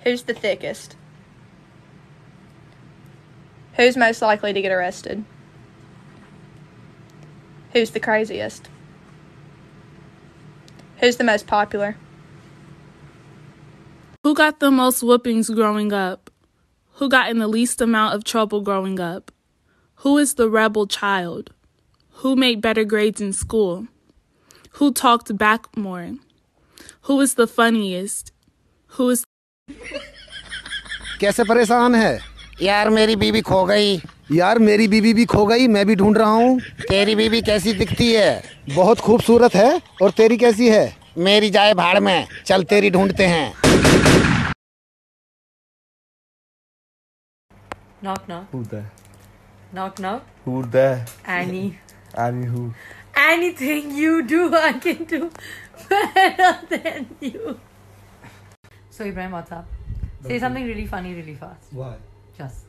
Who's the thickest? Who's most likely to get arrested? Who's the craziest? Who's the most popular? Who got the most whoopings growing up? Who got in the least amount of trouble growing up? Who is the rebel child? Who made better grades in school? Who talked back more? Who is the funniest? Who is... कैसे परेशान है? यार मेरी बीवी खो गई। यार मेरी बीवी भी खो गई, मैं भी ढूंढ रहा हूँ। तेरी बीवी कैसी दिखती है? बहुत खूबसूरत है। और तेरी कैसी है? मेरी जाए भाड़ में, चल तेरी ढूंढते हैं। Knock knock. Who's there? Knock knock. Who's there? Annie. Annie who? Anything you do, I can do better than you. So Ibrahim, what's up? Say something really funny, really fast. Why? Just.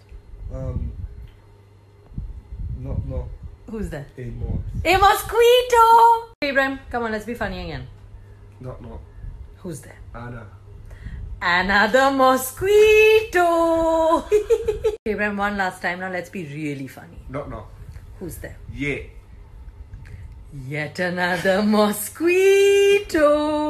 No. Who's there? Amos. A mosquito! Ibrahim, come on, let's be funny again. No. Who's there? Anna. Anna the mosquito! Ibrahim, one last time now, let's be really funny. No. Who's there? Yeah. Yet another mosquito!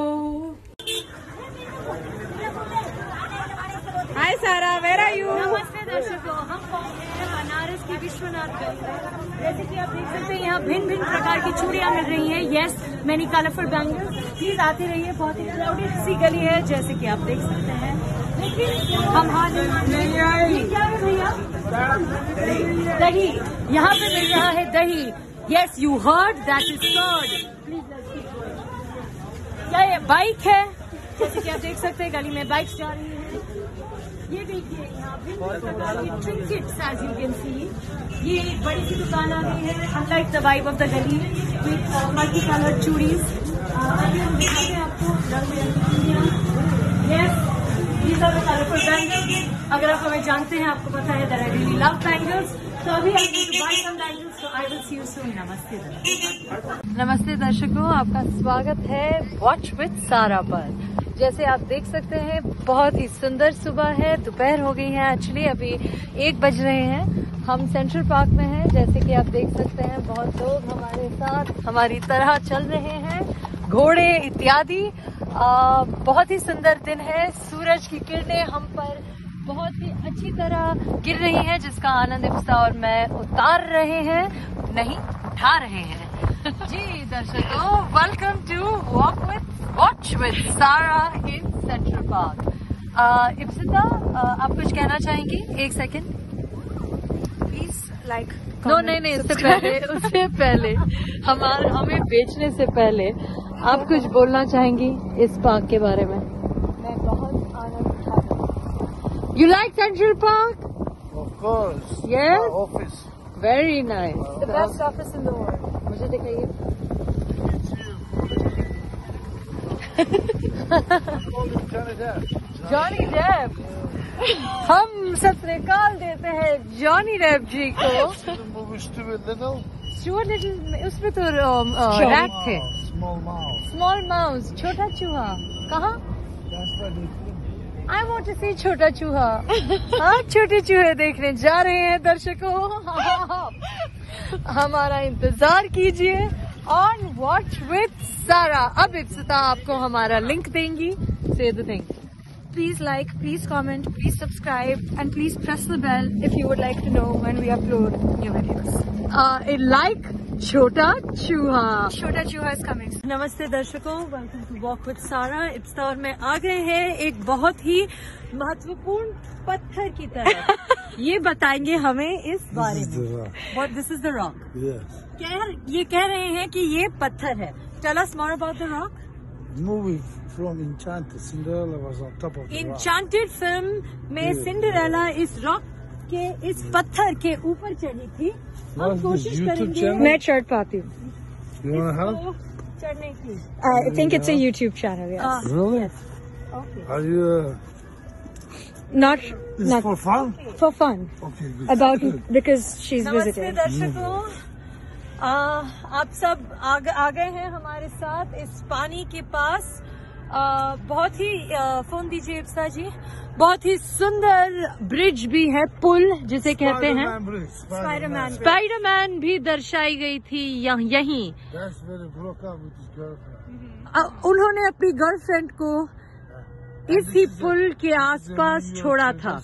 Hi Sarah, where are you? नमस्ते दर्शकों, हम पहुंचे हैं बनारस की विश्वनाथ गली। जैसे कि आप देख सकते हैं यहाँ भिन्न भिन्न प्रकार की चूड़ियाँ मिल रही हैं। Yes, many colourful bangles. Please आते रहिए, बहुत ही क्राउडेड सी गली है जैसे कि आप देख सकते हैं। लेकिन हम ये क्या है भैया? दही। यहाँ पे मिल रहा है दही। Yes, you heard, that is curd. क्या ये बाइक है? जैसे कि आप देख सकते हैं गली में बाइक्स जा रही हैं। ये देखिए यहाँ भिन्न प्रकार की trinkets, as you can see. ये एक बड़ी सी दुकान आ गई है, unlike the vibe of the gali, with multi colour चूड़ीज। अभी हम दिखाते हैं आपको रंग बिरंगी। Yes, these are the colourful bangles. अगर आप हमें जानते हैं, आपको पता है that I really love bangles. तो अभी I need to buy some bangles, so I will see you soon. नमस्ते दर्शकों, आपका स्वागत है वॉच विद सारा पर। जैसे आप देख सकते हैं, बहुत ही सुंदर सुबह है, दोपहर हो गई है। एक्चुअली अभी 1 बज रहे हैं। हम सेंट्रल पार्क में हैं। जैसे कि आप देख सकते हैं, बहुत लोग हमारे साथ हमारी तरह चल रहे हैं, घोड़े इत्यादि। बहुत ही सुंदर दिन है। सूरज की किरणें हम पर बहुत ही अच्छी तरह गिर रही हैं, जिसका आनंद इफ्सा और मैं उतार रहे हैं, नहीं उठा रहे हैं। जी दर्शकों, वेलकम टू वॉच विद सारा इन सेंट्रल पार्क। इफ्सिता, आप कुछ कहना चाहेंगी? 1 सेकेंड प्लीज। लाइक नो, नहीं, उससे पहले हमें बेचने से पहले आप कुछ बोलना चाहेंगी इस पार्क के बारे में? मैं बहुत आनंद उठाती हूँ। You like Central Park? Of course. Yes. Office. Very nice. The best office in the world. मुझे दिखाइए। Johnny Depp. हम सतरेकाल देते हैं जॉनी डेप जी को। स्टुअर्ट लिटिल, उसमें तो रैट थे। स्मॉल माउस, छोटा चूहा। कहाँ? आई वॉन्ट टू सी छोटा चूहा। हाँ, छोटे चूहे देखने जा रहे हैं दर्शकों। हमारा इंतजार कीजिए ऑन वॉच विद सारा। अब इफ्सिता आपको हमारा लिंक देंगी। Say the thing, please like, please comment, please subscribe and please press the bell if you would like to know when we upload new videos. Like छोटा चूहा इज कमिंग। नमस्ते दर्शकों, welcome to walk with सारा। इफ्सा और मैं आ गए हैं एक बहुत ही महत्वपूर्ण पत्थर की तरफ। ये बताएंगे हमें इस बारे में। What this is the rock? Yes. ये कह रहे हैं कि ये पत्थर है। Tell us more about the rock. Movie from Enchanted. Cinderella was on top of the rock. Enchanted film में सिंड्रेला इस रॉक के, इस पत्थर के ऊपर चढ़ी थी। हम कोशिश करेंगे। मैं चढ़ पाती हूँ। You want to help? चढ़ने की। I think it's a YouTube channel. Yes. Really? Yes. Okay. Are you? Not For fun? For fun. Okay, good. About Good. because she's नमस्ते visiting. दर्शकों, आप सब आ गए हैं हमारे साथ इस पानी के पास। बहुत ही फोन दीजिए इप्सा जी, बहुत ही सुंदर ब्रिज भी है, पुल जिसे कहते हैं स्पाइडरमैन भी दर्शाई गई थी यहीं। उन्होंने अपनी गर्लफ्रेंड को इसी पुल के आसपास छोड़ा था।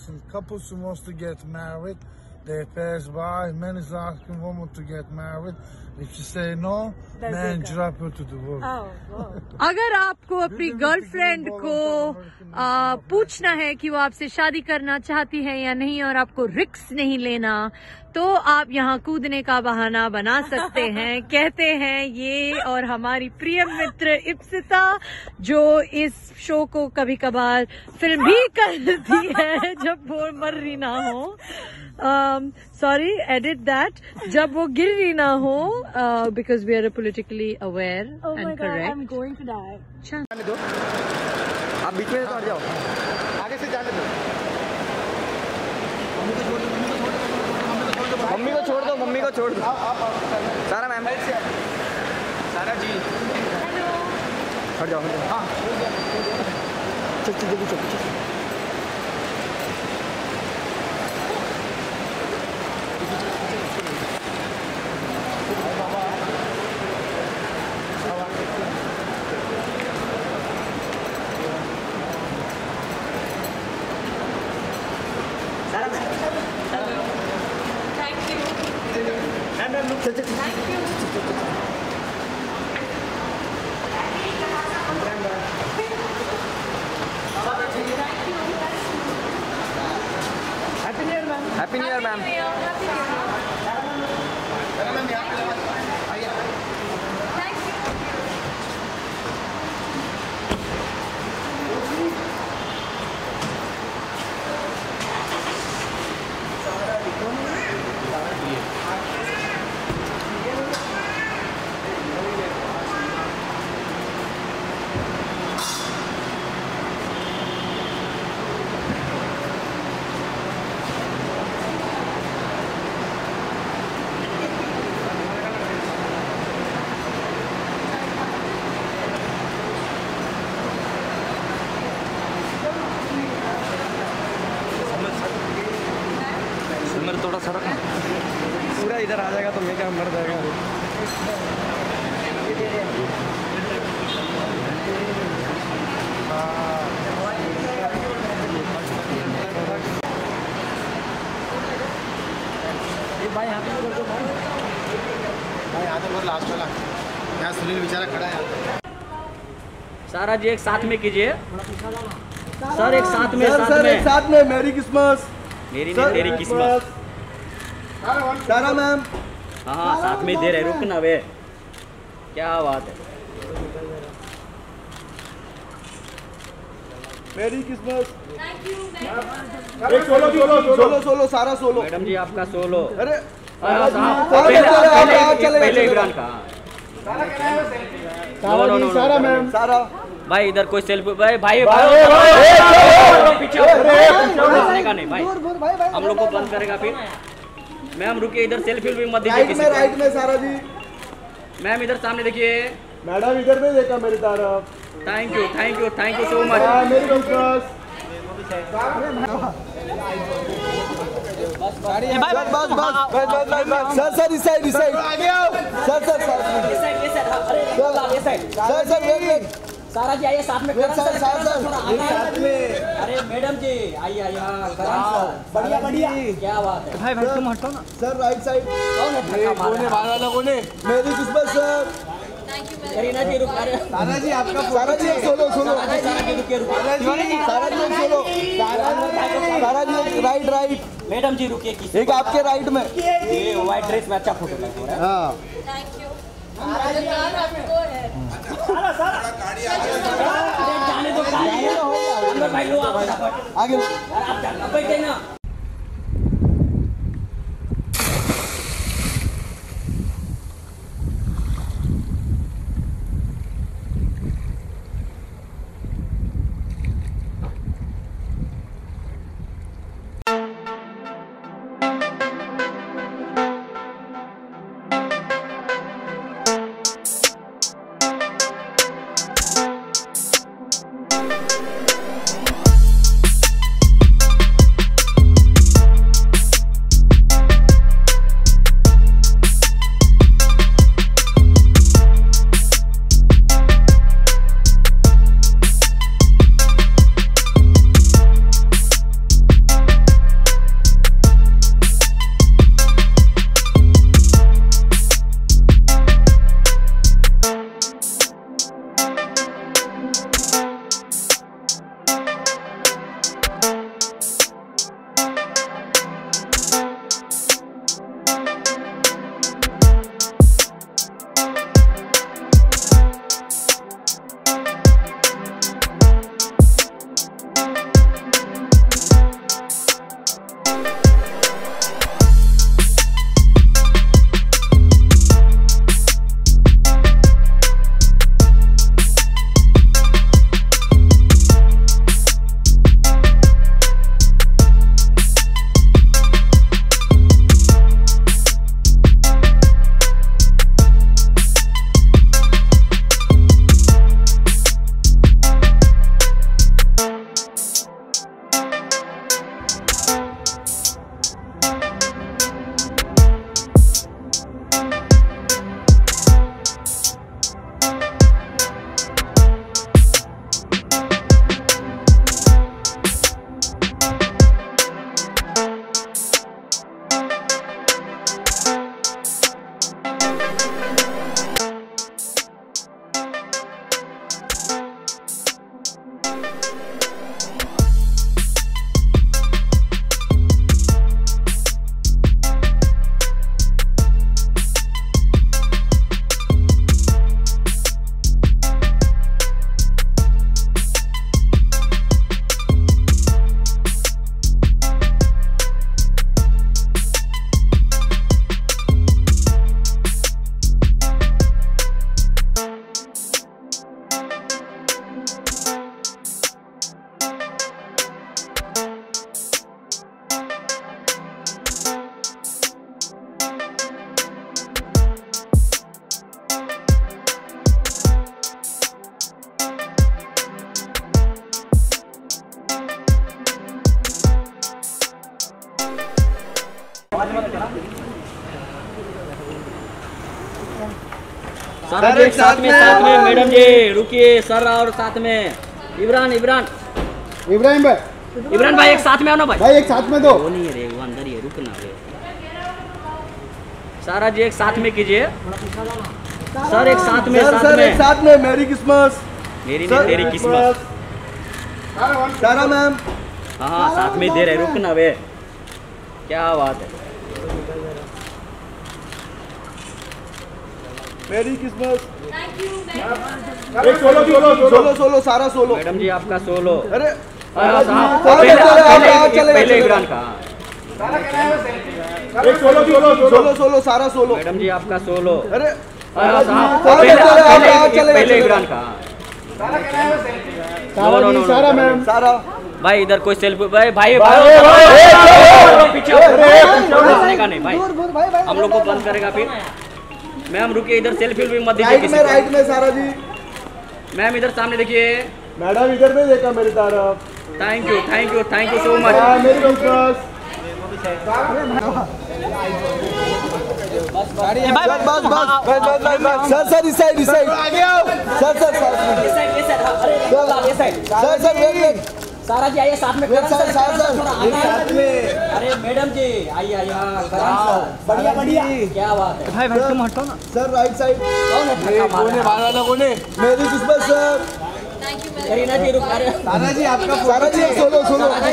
They pass by, men is asking woman to get married. If she say no, man drop her to the world. अगर आपको अपनी गर्लफ्रेंड को पूछना है कि वो आपसे शादी करना चाहती है या नहीं और आपको रिस्क नहीं लेना, तो आप यहाँ कूदने का बहाना बना सकते हैं। कहते हैं ये और हमारी प्रिय मित्र इप्सिता, जो इस शो को कभी कभार फिल्म भी करती है जब वो मर रही ना हो, सॉरी एडिट दैट, जब वो गिर रही ना हो, because we are politically aware and correct. आप बीच में तो जाओ, आगे से जाने दो। मम्मी को छोड़ दो, मम्मी को छोड़ दो। सारा मैम, सारा जी, हट जाओ, हाँ चल चल जल्दी चल। Happy new year ma'am. थोड़ा सड़क पूरा इधर आ जाएगा तो मैं क्या मर जाएगा। भाई यहाँ पे भाई यहाँ तो बहुत लास्ट वाला यहाँ सुनील बेचारा खड़ा है। सारा जी एक साथ में कीजिए सर, एक साथ में, एक साथ में मेरी क्रिसमस। मेरी नहीं तेरी किस्मत। सारा मैम, हाँ साथ में दे रहे, रुक ना वे, क्या बात है। Merry Christmas. एक solo solo solo solo Sara solo. Madam ji आपका सोलो। अरे पहले इमरान का। सारा मैम, सारा भाई इधर कोई सेल्फी, भाई भाई पीछे का नहीं भाई, हम लोग को बंद करेगा फिर। मैम रुकिए, इधर सेल्फी भी मत दीजिए किसी को। राइट में सारा जी। मैम इधर सामने देखिए। मैडम इधर नहीं देखा मेरी तरफ। Thank you thank you thank you so much. Merry Christmas. बस सर इस साइड आगे आओ। सर वेट सारा जी आइए साथ में। साथ में। अरे मैडम जी आइए आइए। बढ़िया बढ़िया, क्या बात है। भाई तुम हटो ना सर, राइट साइड। कोने वाला कोने। मेरी क्रिसमस सर। करीना जी रुक रहे। सारा जी आपका, सारा जी सोलो सोलो। सारा जी रुकिए सारा ji solo. Sara ji right right. Madam ji रुकिए, किसी एक आपके राइट में। ये व्हाइट ड्रेस में अच्छा फोटो लग रहा है। हाँ जाने दो, भाई लो आगे आप बैठे ना। सर एक साथ में मैडम जी रुकिए सर और साथ में इमरान भाई एक साथ में आओ ना भाई एक साथ में दो। वो नहीं है रे वो अंदर ही है रुकना रे। सारा जी एक साथ में कीजिए सर एक साथ में एक साथ में मेरी क्रिसमस। मेरी नहीं तेरी किस्मत। सारा मैम हाँ साथ में दे रहे रुकना वे क्या बात है। Merry Christmas. Solo Sara solo. Madam ji आपका सोलो। अरे पहले इमरान का solo Sara solo. Madam ji आपका सोलो। अरे पहले इमरान का सारा मैम सारा भाई इधर कोई सेल्फी भाई पीछे का नहीं भाई हम लोग को बंद करेगा फिर। मैम रुकिए इधर सेल्फी भी मत दीजिए। राइट में सारा जी। मैम इधर सामने देखिए। मैडम इधर में देखा मेरी तरफ। Thank you so much. Merry Christmas. बस सर इस side sir wait Sara ji आइए साथ में साथ में। अरे मैडम जी आइए बढ़िया क्या बात है। भाई तुम हटो ना सर राइट साइड। कोने मेरी क्रिसमस सर। करीना जी रुक रहे सारा जी आपका सारा ji solo Sara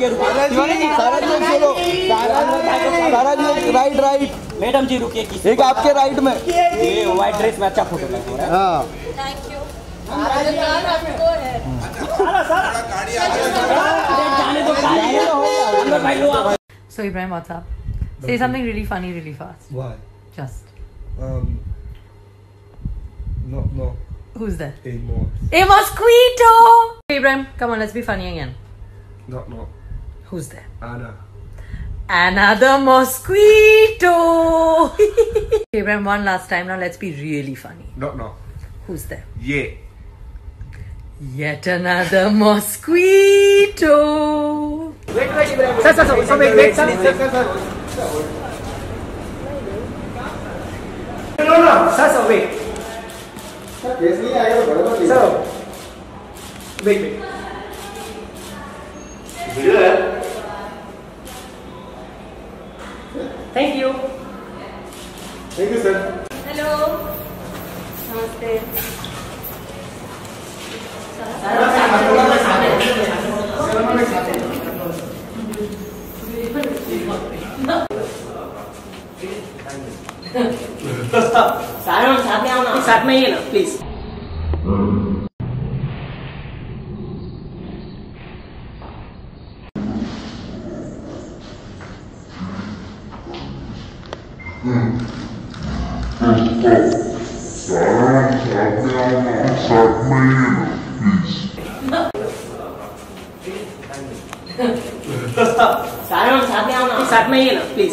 ji right madam ji रुकिए एक आपके राइट में ये व्हाइट ड्रेस में अच्छा फोटो लग रहा है। हाँ So Ibrahim, what's up? Say something really funny, really fast. Why? Just. No. Who's that? Anymore. A mosquito! Hey Ibrahim, come on, let's be funny again. No. Who's there? Anna. Anna the mosquito! Hey Ibrahim, one last time now, let's be really funny. No. Who's there? Yeah. Yet another mosquito! Wait, Ibrahim. Sir, wait, sir. No, sir, wait. Sir, wait. Thank you. Thank you, sir. Hello नमस्ते। सारे साथ में आओ ना साथ में ही ना please. सारे साथ में आओ ना साथ में ही ना प्लीज।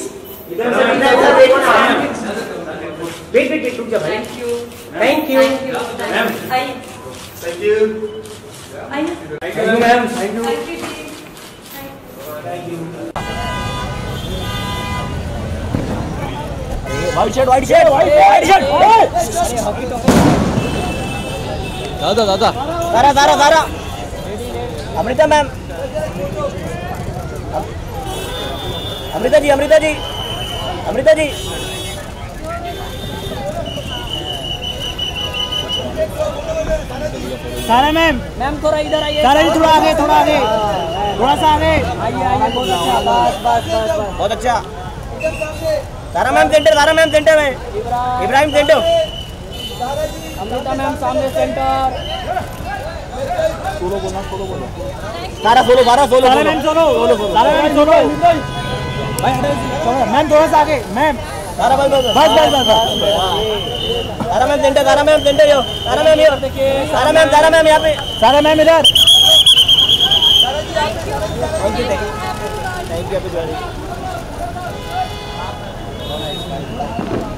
वेट रुक जा भाई। Thank you ma'am. Thank you. Thank you ma'am. Thank you. White shirt दादा सारा अमृता मैम। अमृता जी सारा मैम थोड़ा इधर आइए। सारा जी थोड़ा आगे थोड़ा सा आगे आइए बहुत अच्छा। सारा मैम सेंटर में। इब्राहिम सेंटर। अमृता मैम सामने सेंटर। सारा सोलो मैम थोड़ा सा आगे मैम सारा मैम बस सारा मैम सेंटर सारा मैम यहाँ पे सारा मैम इधर। Thank you